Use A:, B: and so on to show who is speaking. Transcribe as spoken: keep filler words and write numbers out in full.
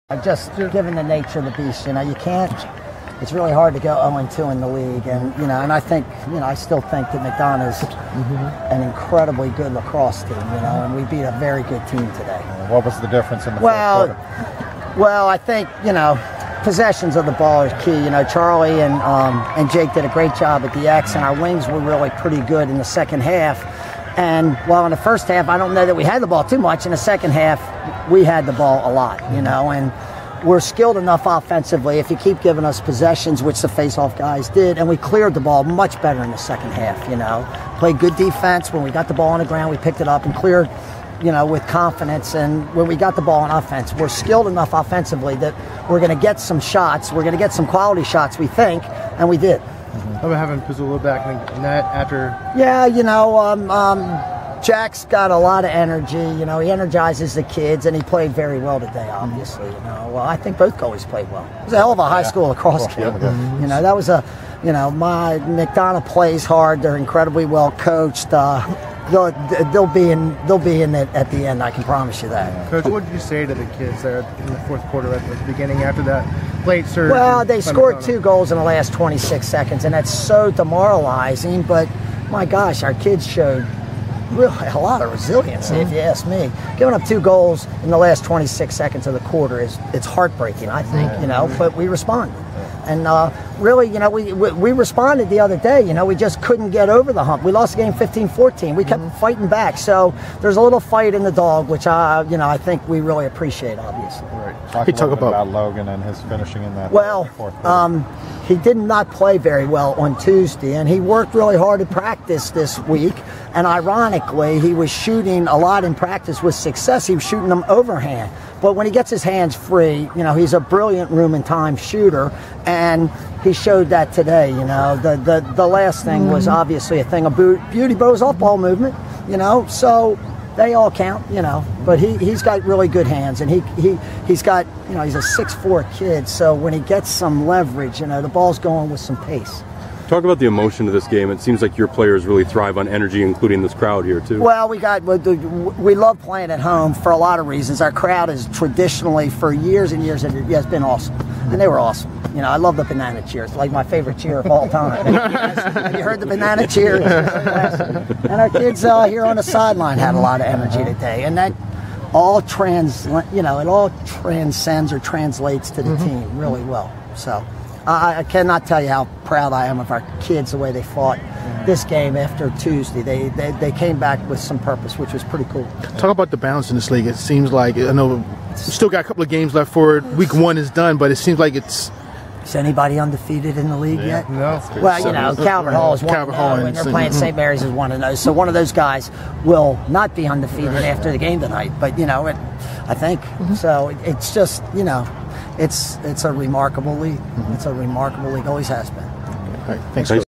A: Just given the nature of the beast, you know, you can't, it's really hard to go oh and two in the league. And, you know, and I think, you know, I still think that McDonough's mm-hmm. an incredibly good lacrosse team, you know, and we beat a very good team today.
B: What was the difference in the
A: well,
B: fourth quarter?
A: Well, I think, you know, possessions of the ball is key. You know, Charlie and, um, and Jake did a great job at the X, and our wings were really pretty good in the second half. And while in the first half, I don't know that we had the ball too much. In the second half, we had the ball a lot, you know, and we're skilled enough offensively if you keep giving us possessions, which the face-off guys did, and we cleared the ball much better in the second half, you know. Played good defense. When we got the ball on the ground, we picked it up and cleared, you know, with confidence. And when we got the ball on offense, we're skilled enough offensively that we're going to get some shots. We're going to get some quality shots, we think, and we did.
C: How about having Pizzolo back in net after?
A: Yeah, you know, um, um, Jack's got a lot of energy. You know, he energizes the kids, and he played very well today, obviously. You know, well, I think both goalies played well. It was a hell of a high yeah. school lacrosse game. Yeah. You know, that was a, you know, my McDonough plays hard. They're incredibly well coached. Uh, they'll, they'll be in. They'll be in it at the end. I can promise you that.
C: Coach, what did you say to the kids there in the fourth quarter at the beginning after that late surge?
A: Well, they scored two goals in the last twenty-six seconds, and that's so demoralizing. But my gosh, our kids showed really a lot of resiliency, mm-hmm. if you ask me. Giving up two goals in the last twenty-six seconds of the quarter is it's heartbreaking, I think, you know, but we responded. And uh, really, you know, we, we we responded the other day. You know, we just couldn't get over the hump. We lost the game fifteen fourteen. We kept mm-hmm. fighting back. So there's a little fight in the dog, which, I, you know, I think we really appreciate, obviously.
B: Right. Talk hey, a talk about, about Logan and his finishing in that
A: well,
B: fourth quarter.
A: Um, he did not play very well on Tuesday, and he worked really hard at practice this week. And ironically, he was shooting a lot in practice with success. He was shooting them overhand. But when he gets his hands free, you know, he's a brilliant room and time shooter, and he showed that today. You know, the the, the last thing was obviously a thing of beauty, but it was off-ball movement, you know, so they all count, you know. But he, he's got really good hands, and he, he, he's got, you know, he's a six foot four kid, so when he gets some leverage, you know, the ball's going with some pace.
D: Talk about the emotion of this game. It seems like your players really thrive on energy, including this crowd here, too.
A: Well, we got we love playing at home for a lot of reasons. Our crowd is traditionally, for years and years, it has been awesome. And they were awesome. You know, I love the banana cheer. It's like my favorite cheer of all time. Have you heard the banana cheer? And our kids uh, here on the sideline had a lot of energy today. And that all trans, you know, it all transcends or translates to the mm-hmm. team really well. So I, I cannot tell you how proud I am of our kids, the way they fought this game after Tuesday. They, they they came back with some purpose, which was pretty cool.
E: Talk about the balance in this league. It seems like, I know we still got a couple of games left for it. Week one is done, but it seems like it's...
A: Is anybody undefeated in the league
E: yeah.
A: yet?
E: No.
A: Well, you know, Calvert Hall is one
E: Calvert Hall
A: and they're playing Saint Mary's is one of those. So one of those guys will not be undefeated after the game tonight. But, you know, it, I think. Mm-hmm. So it, it's just, you know, it's it's a remarkable league. Mm-hmm. It's a remarkable league. Always has been.
E: All right. Thanks.